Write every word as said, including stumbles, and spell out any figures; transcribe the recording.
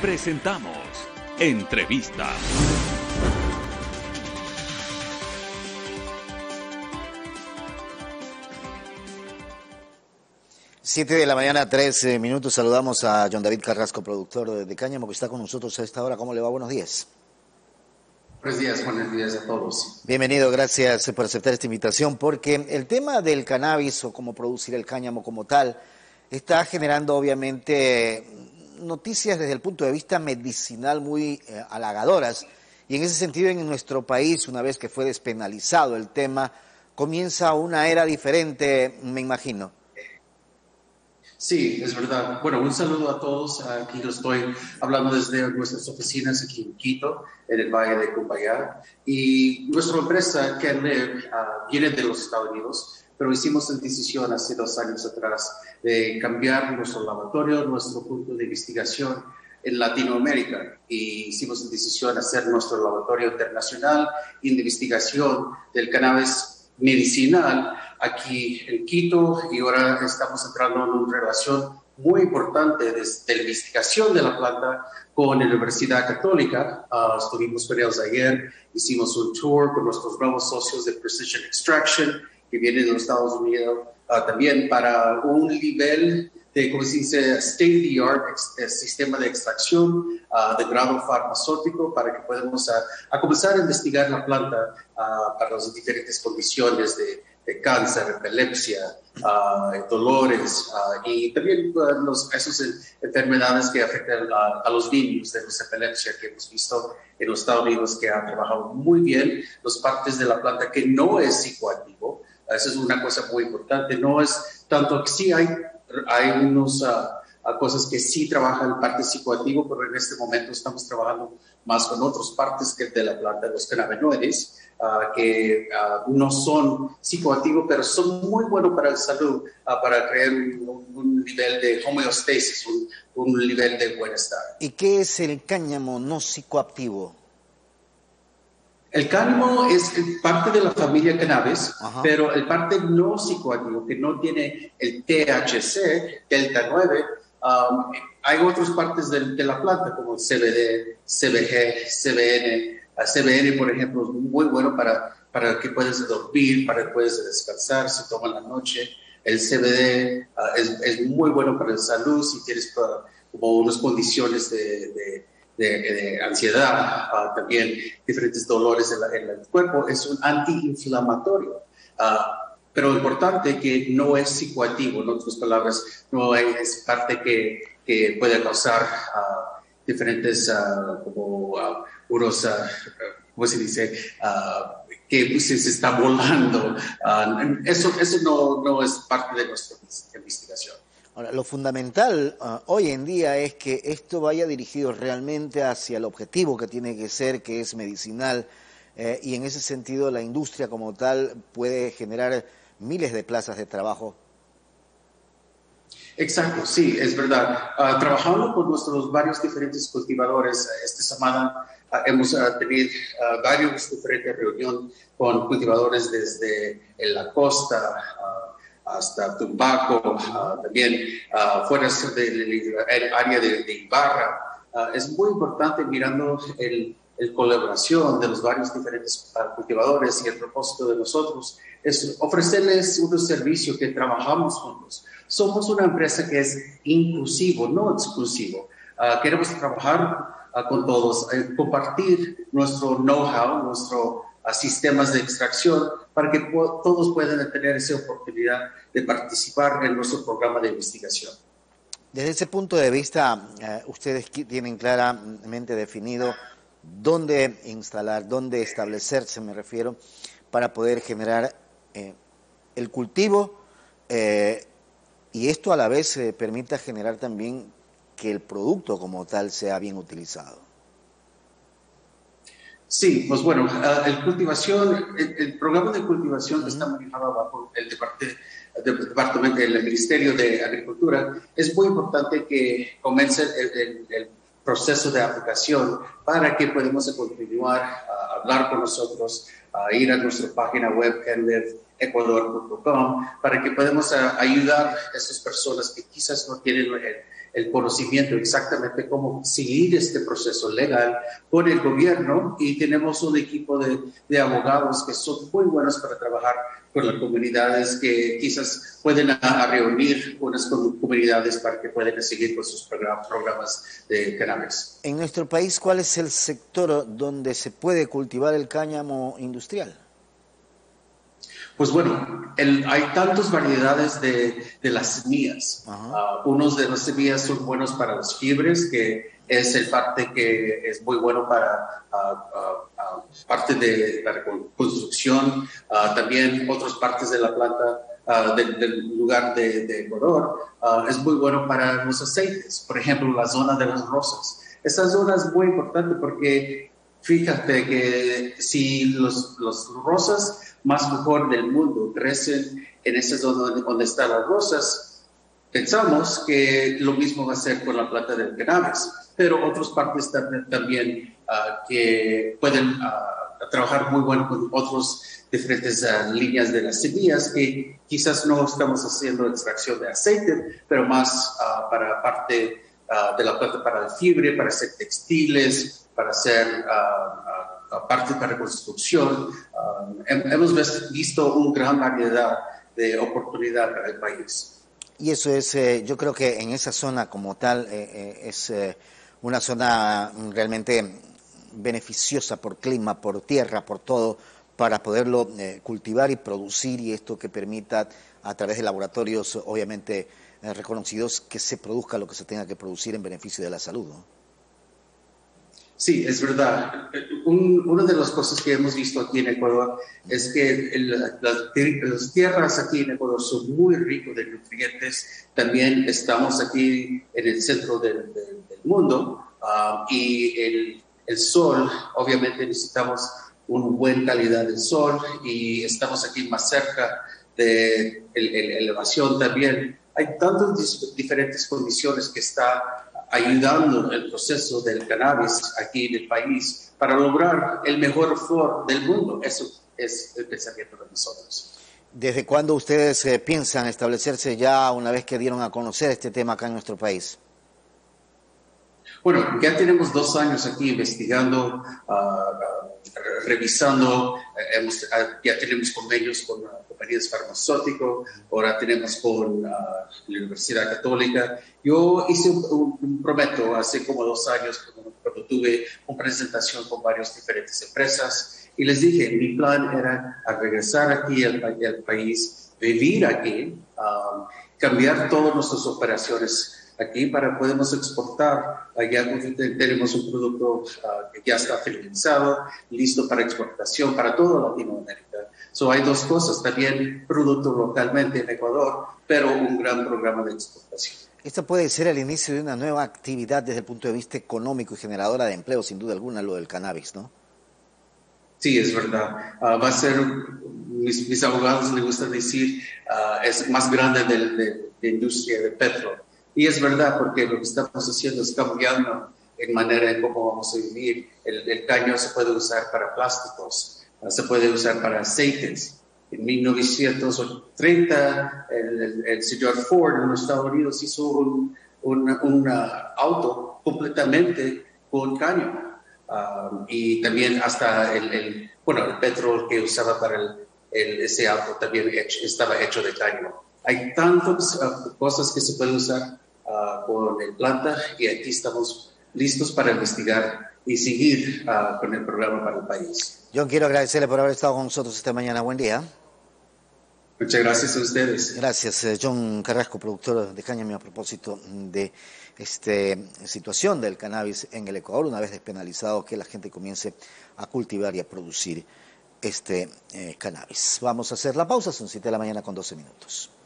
Presentamos Entrevista. Siete de la mañana, trece minutos. Saludamos a John David Carrasco, productor de, de Cáñamo, que está con nosotros a esta hora. ¿Cómo le va? Buenos días. Buenos días, buenos días a todos. Bienvenido, gracias por aceptar esta invitación, porque el tema del cannabis o cómo producir el cáñamo como tal está generando obviamente noticias desde el punto de vista medicinal muy eh, halagadoras, y en ese sentido en nuestro país, una vez que fue despenalizado el tema, comienza una era diferente, me imagino. Sí, es verdad. Bueno, un saludo a todos. Aquí lo estoy hablando desde nuestras oficinas aquí en Quito, en el Valle de Cumbayá. Y nuestra empresa, CanLive, uh, viene de los Estados Unidos, pero hicimos la decisión hace dos años atrás de cambiar nuestro laboratorio, nuestro punto de investigación en Latinoamérica. Y hicimos la decisión de hacer nuestro laboratorio internacional de investigación del cannabis medicinal aquí en Quito, y ahora estamos entrando en una relación muy importante de, de la investigación de la planta con la Universidad Católica. Uh, estuvimos con ellos ayer, hicimos un tour con nuestros nuevos socios de Precision Extraction que vienen de los Estados Unidos, uh, también para un nivel de, como se dice, state-of-the-art ex, sistema de extracción uh, de grado farmacéutico, para que podamos uh, a comenzar a investigar la planta uh, para las diferentes condiciones de, de cáncer, epilepsia, uh, dolores uh, y también uh, los, esas enfermedades que afectan a, a los niños de la epilepsia, que hemos visto en los Estados Unidos, que han trabajado muy bien las partes de la planta que no es psicoactivo. Esa es una cosa muy importante. No es tanto que sí hay Hay unas uh, cosas que sí trabajan en parte psicoactivo, pero en este momento estamos trabajando más con otras partes que de la planta, los cannabinoides, uh, que uh, no son psicoactivos, pero son muy buenos para la salud, uh, para crear un, un nivel de homeostasis, un, un nivel de bienestar. ¿Y qué es el cáñamo no psicoactivo? El cáñamo es parte de la familia cannabis, Ajá. pero el parte no psicoactivo, que no tiene el T H C, delta nueve, um, hay otras partes de, de la planta, como C B D, C B G, C B N. Uh, C B N, por ejemplo, es muy bueno para, para que puedas dormir, para que puedas descansar, se toma en la noche. El C B D uh, es, es muy bueno para la salud, si tienes uh, como unas condiciones de... de De, de ansiedad, uh, también diferentes dolores en, la, en el cuerpo. Es un antiinflamatorio, uh, pero lo importante es que no es psicoactivo, en otras palabras, no es parte que, que puede causar uh, diferentes, uh, como uh, unos, uh, ¿cómo se dice? Uh, que se, se está volando. Uh, eso eso no, no es parte de nuestra investigación. Ahora, lo fundamental uh, hoy en día es que esto vaya dirigido realmente hacia el objetivo que tiene que ser, que es medicinal, eh, y en ese sentido la industria como tal puede generar miles de plazas de trabajo. Exacto, sí, es verdad. Uh, trabajando con nuestros varios diferentes cultivadores, esta semana uh, hemos uh, tenido uh, varios diferentes reuniones con cultivadores desde en la costa, uh, hasta Tumbaco, uh, también uh, fuera del área de, de Ibarra. Uh, es muy importante mirando el, el colaboración de los varios diferentes uh, cultivadores, y el propósito de nosotros es ofrecerles un servicio que trabajamos juntos. Somos una empresa que es inclusivo, no exclusivo. Uh, queremos trabajar uh, con todos, uh, compartir nuestro know-how, nuestro a sistemas de extracción, para que po todos puedan tener esa oportunidad de participar en nuestro programa de investigación. Desde ese punto de vista, eh, ustedes tienen claramente definido dónde instalar, dónde establecerse, me refiero, para poder generar eh, el cultivo, eh, y esto a la vez eh, permita generar también que el producto como tal sea bien utilizado. Sí, pues bueno, uh, el cultivación, el, el programa de cultivación que está manejado bajo el departamento, el departamento del Ministerio de Agricultura, es muy importante que comience el, el, el proceso de aplicación para que podamos continuar a hablar con nosotros, a ir a nuestra página web canlive ecuador punto com, para que podamos a, ayudar a esas personas que quizás no tienen el, el conocimiento exactamente cómo seguir este proceso legal con el gobierno, y tenemos un equipo de, de abogados que son muy buenos para trabajar con las comunidades, que quizás pueden a, a reunir unas comunidades para que puedan seguir con sus programas, programas de cannabis. En nuestro país, ¿cuál es el sector donde se puede cultivar el cáñamo industrial? Pues bueno, el, hay tantas variedades de, de las semillas. Uh, unos de las semillas son buenos para las fibres, que es el parte que es muy bueno para uh, uh, uh, parte de la construcción. Uh, también otras partes de la planta uh, de, del lugar de, de Ecuador uh, es muy bueno para los aceites. Por ejemplo, la zona de las rosas. Esta zona es muy importante porque fíjate que si los, los rosas más mejor del mundo crecen en esa zona donde, donde están las rosas, pensamos que lo mismo va a ser con la planta del cannabis, pero otras partes también, también uh, que pueden uh, trabajar muy bueno con otras diferentes uh, líneas de las semillas, que quizás no estamos haciendo extracción de aceite, pero más uh, para parte uh, de la planta para el fibre, para hacer textiles, para hacer uh, uh, parte para construcción. Uh, hemos visto una gran variedad de oportunidades para el país. Y eso es, eh, yo creo que en esa zona como tal, eh, eh, es eh, una zona realmente beneficiosa por clima, por tierra, por todo, para poderlo eh, cultivar y producir, y esto que permita a través de laboratorios obviamente eh, reconocidos que se produzca lo que se tenga que producir en beneficio de la salud, ¿no? Sí, es verdad. Un, una de las cosas que hemos visto aquí en Ecuador es que el, las, las tierras aquí en Ecuador son muy ricas de nutrientes. También estamos aquí en el centro del, del, del mundo uh, y el, el sol, obviamente necesitamos una buena calidad del sol, y estamos aquí más cerca de la elevación también. Hay tantas diferentes condiciones que están ayudando el proceso del cannabis aquí en el país para lograr el mejor flor del mundo. Eso es el pensamiento de nosotros. ¿Desde cuándo ustedes eh, piensan establecerse ya una vez que dieron a conocer este tema acá en nuestro país? Bueno, ya tenemos dos años aquí investigando, uh, uh, revisando, uh, hemos, uh, ya tenemos convenios con uh, compañías farmacéuticas, ahora tenemos con uh, la Universidad Católica. Yo hice un, un, un prometo hace como dos años cuando, cuando tuve una presentación con varias diferentes empresas, y les dije, mi plan era a regresar aquí al, al país, vivir aquí, um, cambiar todas nuestras operaciones aquí para podemos exportar. Allá tenemos un producto uh, que ya está finalizado, listo para exportación para toda Latinoamérica. So, hay dos cosas, también producto localmente en Ecuador, pero un gran programa de exportación. Esto puede ser el inicio de una nueva actividad desde el punto de vista económico y generadora de empleo, sin duda alguna, lo del cannabis, ¿no? Sí, es verdad. Uh, va a ser, mis, mis abogados les gusta decir, uh, es más grande de, de, de industria de petróleo. Y es verdad, porque lo que estamos haciendo es cambiando en manera en cómo vamos a vivir. El, el caño se puede usar para plásticos, se puede usar para aceites. En mil novecientos treinta, el, el, el señor Ford en los Estados Unidos hizo un, un, un uh, auto completamente con caño. Um, y también hasta el, el, bueno, el petróleo que usaba para el, el, ese auto también hecho, estaba hecho de caño. Hay tantas uh, cosas que se pueden usar uh, con el planta, y aquí estamos listos para investigar y seguir uh, con el programa para el país. John, quiero agradecerle por haber estado con nosotros esta mañana. Buen día. Muchas gracias a ustedes. Gracias, John Carrasco, productor de cáñamo, a propósito de esta situación del cannabis en el Ecuador, una vez despenalizado, que la gente comience a cultivar y a producir este eh, cannabis. Vamos a hacer la pausa, son siete de la mañana con doce minutos.